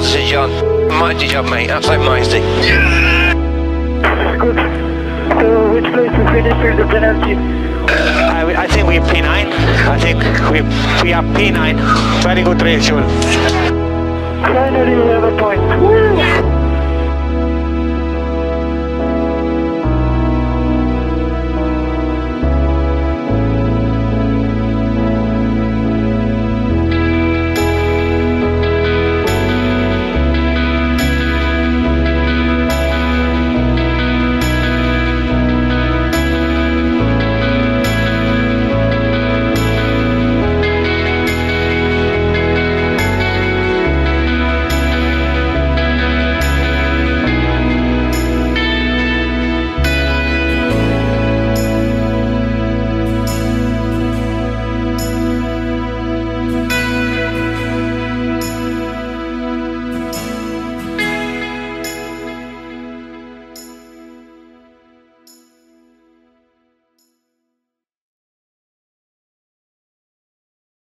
Sir John. Mighty job, mate. Absolute mighty. Good. So which place we finished with the penalty? I think we're P9. I think we are P9. Very good race, Jules. Finally we have a point. Woo!